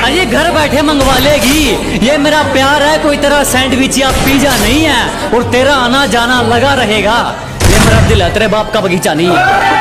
अरे घर बैठे मंगवा लेगी। ये मेरा प्यार है, कोई तेरा सैंडविच या पिज्जा नहीं है, और तेरा आना जाना लगा रहेगा। ये मेरा दिल है, तेरे बाप का बगीचा नहीं है।